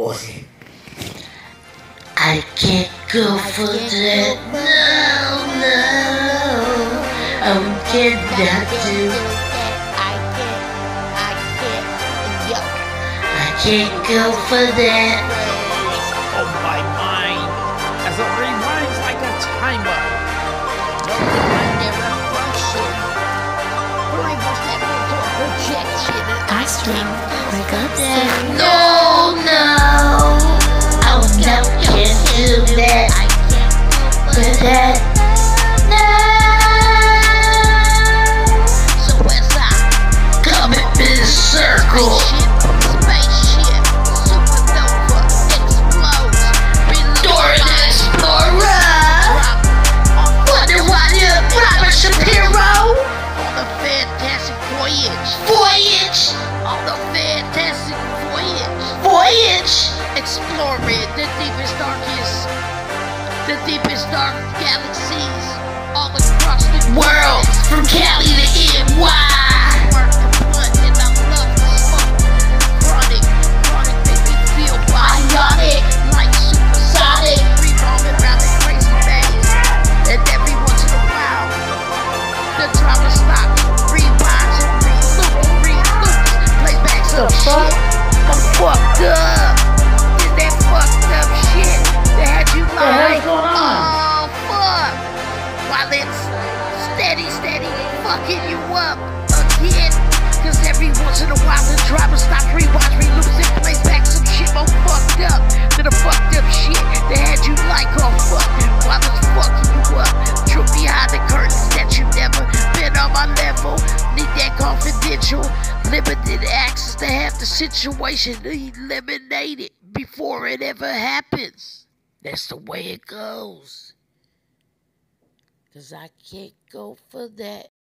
Boy, I can't go for that. No, I cannot do. I can't go for that. Of my mind, as it rewinds like a timer. No never function. Very much that mental projection. I got that. No, I can't do that. I can't do that. No. So as I come in this circle, spaceship, supernova, explodes, door an explorer. Wonder why you're Robert Shapiro on a fantastic voyage. On the fantastic voyage. Exploring the deepest dark galaxies all across the world, from Cali to NY. Work the blood and I love the smoke. Chronic make me feel Bionic, like supersonic. Revolving around the crazy maze. And every once in a while, the drama stops, rewinds and reloops, plays back some shit. I'm fucked up. Is that fucked up shit that had you like? Oh fuck! While it's steady, fucking you up again. Cause every once in a while the drama stops, rewatch, reloops, and plays back some shit more fucked up than the fucked up shit that had you like all fuck. While it's fucking you up, truth behind the curtains that you never been on my level. Need that confidential, limited access to have the situation eliminated before it ever happens. That's the way it goes. Cause I can't go for that.